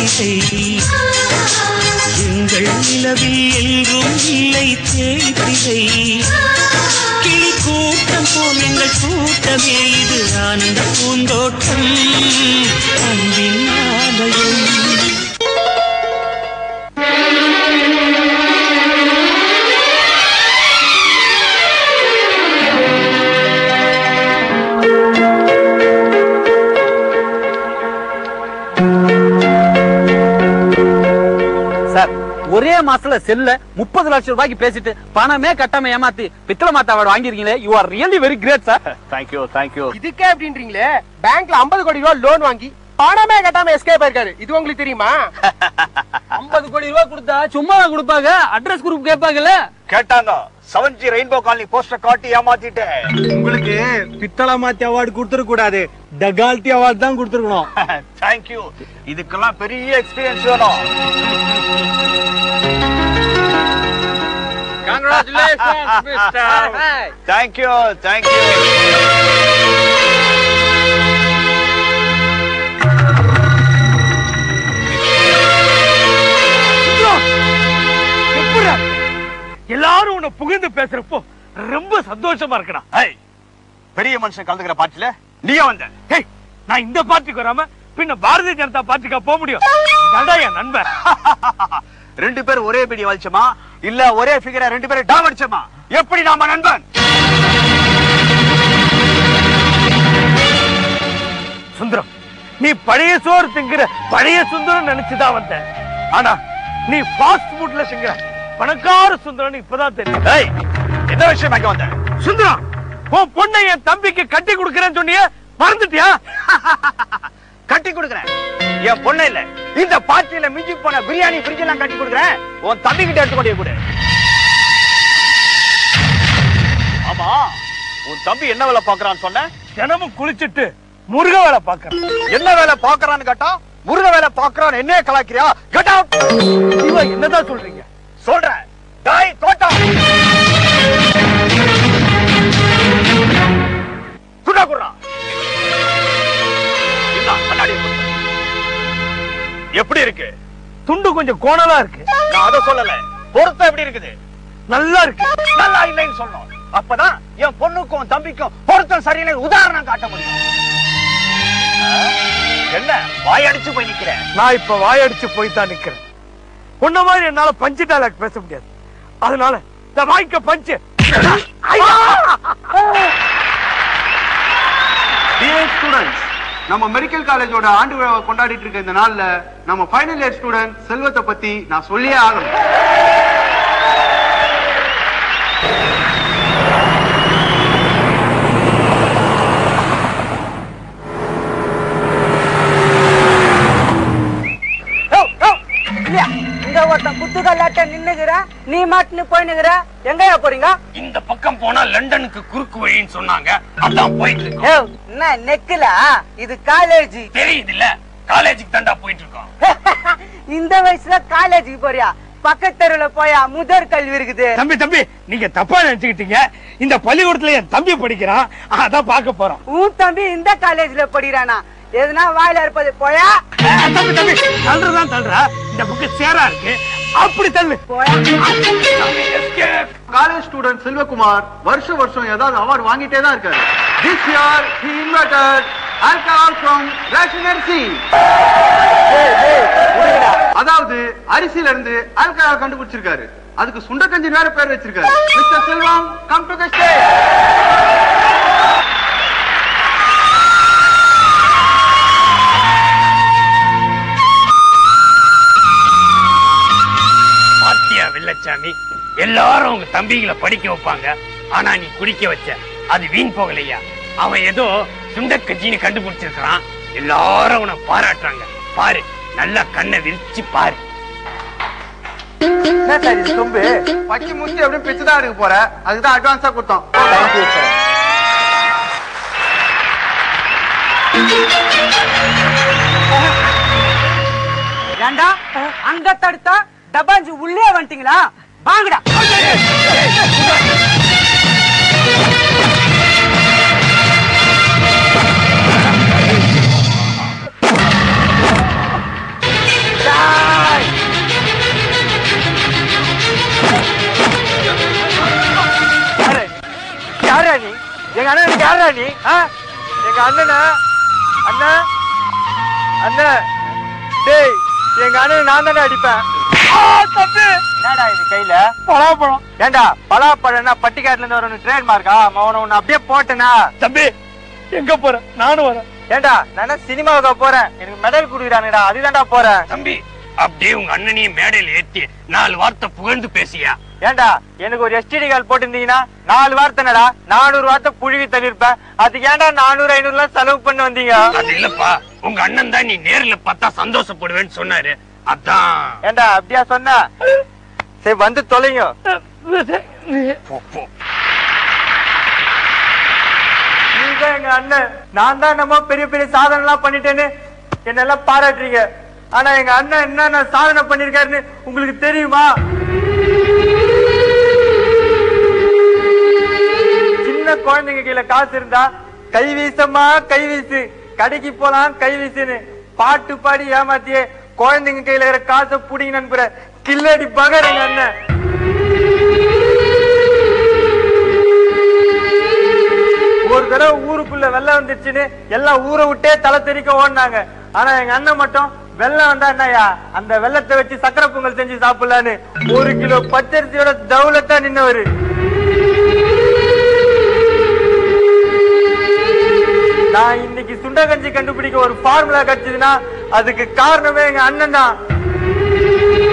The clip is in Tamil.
மாளிகை எங்கள் நிலவில் என்றும் இல்லை தேய்பிகை கிளி கூட்டம் போல் எங்கள் கூட்டமே இது ஆனந்த பூந்தோட்டம் அன்பின் ஆலயம். ஒரே மாசத்துல செல்ல 30 லட்சம் ரூபாய்க்கு பேசிட்டு பணமே கட்டாம ஏமாத்தி பித்தளை மாத்த அவார்டு வாங்கிருக்கீங்களே. You are really very great sir. Thank you. இதுக்கே அப்படின்றீங்களே, பேங்க்ல 50 கோடி ரூபாய் லோன் வாங்கி பணமே கட்டாம எஸ்கேப் ஆயிருக்காரு. இது உங்களுக்கு தெரியுமா? 50 கோடி ரூபாய் கொடுத்தா சும்மா கொடுப்பாங்க, அட்ரஸ் குரூப் கேட்பாங்கல்ல. கேட்டாங்க. 7G ரெயின்போ காலனி போஸ்டர் காட்டி ஏமாத்திட்டேன். உங்களுக்கு பித்தளை மாத்தி அவார்டு கொடுத்துட கூடாது, டகால்டி அவார்டு தான் கொடுத்துருக்கணும். தேங்க்யூ. இதுக்கெல்லாம் பெரிய எக்ஸ்பீரியன்ஸ் வேணும். Congratulations, Mr. Thank you. எல்லாரும் உன்னை புகழ்ந்து பேசுறப்போ ரொம்ப சந்தோஷமா இருக்கடா. பெரிய மனுஷன் கலந்துக்கிற பார்ட்டில நீயே வந்த. நான் இந்த பார்ட்டிக்கு வராம பின்ன பாரதிய ஜனதா பார்ட்டிக்கா போக முடியும்? என் நண்பன். 2 பேரும் ஒரே பிடி வலிச்சமா இல்ல ஒரே ஃபிகரை 2 பேரும் டாம் அடிச்சமா? எப்படி நாம நண்பன்? சுந்தரம், நீ பழைய சோறு திங்கிற பழைய சுந்தரம் நினைச்சுதான் வந்த. ஆனா நீ ஃபாஸ்ட் ஃபுட்ல திங்கிற பணக்கார சுந்தரம் இப்பதான் தெரியும். என்ன விஷயம் அங்க வந்த? சுந்தரம், உன் பொண்ணை என் தம்பிக்கு கட்டி கொடுக்கறேன்னு சொன்னியே, மறந்துட்டியா? கட்டி கொடுக்கறேன். என் பொண்ணு இல்ல, இந்த பார்ட்டியில மிஞ்சி போன பிரியாணி ஃப்ரிட்ஜ் எல்லாம் கட்டி கொடுக்கறேன். உன் தம்பி கிட்ட எடுத்துக்கொண்டே கூட. ஆமா, உன் தம்பி என்ன வேலை பாக்குறான்னு சொன்ன? தினமும் குளிச்சிட்டு முருக வேலை பாக்குறான். என்ன வேலை பாக்குறான்னு கேட்டா முருக வேலை பாக்குறான். என்ன கலாக்கிறியா? Get out. இவ என்னதான் சொல்றீங்க? சொல்றேன். டாய் தோட்டம் சுடா குறா. எப்படி இருக்கு? துண்டு கொஞ்சம் கோணலா இருக்கு. நான் அத சொல்லல. பொருத்தம் எப்படி இருக்குது? நல்லா இருக்கு. நல்லா இல்லைன்னு சொல்லணும். அப்பதான் என் பொண்ணுக்கும் தம்பிக்கும் பொருத்தம் சரியில்லை உதாரணம் காட்ட முடியும். என்ன வாயடிச்சு போய் நிக்கிறேன்? நான் இப்ப வாயடிச்சு போய் தான் நிக்கிறேன். உன்ன மாதிரி என்னால பஞ்சு டைலாக் பேச முடியாது. அதனால இந்த வாய்க்க பஞ்சு. டியர் ஸ்டூடண்ட்ஸ், நம்ம மெடிக்கல் காலேஜோட ஆண்டு விழாவை கொண்டாடிட்டு இருக்க இந்த நாள்ல நம்ம ஃபைனல் இயர் ஸ்டூடண்ட் செல்வத்தை பத்தி நான் சொல்லியே ஆகணும். குத்துக்கல்லாட்ட நின்னுகிற, நீ மாட்டுன்னு போயினுகிற. எங்கயா போறீங்க? இந்த பக்கம் போனா லண்டனுக்கு குறுக்கு வழின்னு சொன்னாங்க. அதான் போயிட்டு இருக்கோம். என்ன நெக்கலா? இது காலேஜ் தெரியுது இல்ல? காலேஜுக்கு தாண்டா போயிட்டு இருக்கோம். இந்த வயசுல காலேஜுக்கு போறியா? பக்கத்தெருவுல போயா முதற் கல்வி இருக்குது. தம்பி, நீங்க தப்பா நினைச்சுக்கிட்டீங்க. இந்த பள்ளிக்கூடத்துல என் தம்பி படிக்கிறான், அதான் பார்க்க போறோம். உன் தம்பி இந்த காலேஜ்ல படிக்கிறானா? எதுனா வாயில இருப்பது போயா. தம்பி தள்ளுறதான் தள்ளுறா. இந்த புக்கு சேரா இருக்கு, அப்படி தள்ளு. காலேஜ் ஸ்டூடண்ட் செல்வகுமார் வருஷம் ஏதாவது அவார்டு வாங்கிட்டே தான் இருக்காரு. This year he invented alcohol from ration அரிசி. அதாவது அரிசியில இருந்து ஆல்கஹால் கண்டுபிடிச்சிருக்காரு. அதுக்கு சுண்டக்கஞ்சி வேற பேர் வச்சிருக்காரு. Mister Selvam, come to the stage. Vellachami, எல்லாரும் உங்க தம்பிகளை படிக்க வைப்பாங்க. ஆனா நீ குடிக்க வச்ச, அது வீண் போகலையா? அவன் ஏதோ சுண்டக்கஞ்சின்னு கண்டுபிடிச்சிருக்கான். எல்லாரும் உன்னை பாராட்டுறாங்க. பாரு, நல்லா கண்ணை விரிச்சு பாரு. தும்பு பச்சி முந்தி எப்படி பிச்சுதான் எடுக்க போற, அதுதான் அட்வான்ஸா கொடுத்தோம். ஏண்டா அங்க தடுத்தா டபாஞ்சு உள்ளே வந்துட்டீங்களா? வாங்கடா. யாரா நீ? எங்க அண்ணனா? அண்ணன் அண்ணன் டேய், எங்க அண்ணன் நான் தானே அடிப்பேன். என்னடா இது கையில? பலாப்பழம். ஏண்டா பலாப்பழம்னா பட்டிக்காட்டுல இருந்து ஒரு ட்ரேட் மார்க்கா? அவனை உன்னை அப்படியே போட்டனா? தம்பி எங்க போற? நானும் வரேன். ஏண்டா நான் சினிமாவுக்கு போறேன், எனக்கு மெடல் குடுக்குறானுடா, அதுதான்டா போறேன். தம்பி அப்படியே உங்க அண்ணனையும் மேடையில ஏத்தி 4 வார்த்தை புகழ்ந்து பேசியா? ஏண்டா எனக்கு ஒரு எஸ்டிடி கால் போட்டிருந்தீங்கன்னா 4 வார்த்தைனடா 400 வார்த்தை புழுவி தள்ளிருப்பேன். அதுக்கு ஏண்டா 400-500 எல்லாம் செலவு பண்ண வந்தீங்க? அது இல்லப்பா, உங்க அண்ணன் தான் நீ நேர்ல பார்த்தா சந்தோஷப்படுவேன்னு சொன்னாரு, அதான். ஏண்டா அப்படியா சொன்ன? சரி வந்து தொலைங்க. நீதான் எங்க அண்ணன். நான் தான் நம்ம பெரிய பெரிய சாதனை எல்லாம் பண்ணிட்டேன்னு என்னெல்லாம் பாராட்டுறீங்க. ஆனா எங்க அண்ணன் என்ன சாதனை பண்ணிருக்காருன்னு உங்களுக்கு தெரியுமா? சின்ன குழந்தைங்க கையில காசு இருந்தா கை வீசமா கை வீசு, கடைக்கு போலாம் கை வீசுன்னு பாட்டு பாடி ஏமாத்தியே குழந்தைங்க கையில இருக்கிற காசை புடிங்க நண்புற கில்லடி பகர் எங்க அண்ணன். ஒரு தடவை ஊருக்குள்ள வெள்ளம் வந்துருச்சுன்னு எல்லாம் ஊரை விட்டே தலை தெறிக்க ஓடினாங்க. ஆனா எங்க அண்ணன் மட்டும் வெள்ளம் வந்தா என்னையா அந்த வெள்ளத்தை வச்சு சக்கரை பொங்கல் செஞ்சு சாப்பிடலான்னு 1 கிலோ பச்சரிசியோட தவுலத்தா நின்னவரு. நான் இன்னைக்கு சுண்டகஞ்சி கண்டுபிடிக்க ஒரு ஃபார்முலா கிடைச்சதுன்னா அதுக்கு காரணமே எங்க அண்ணன் தான்.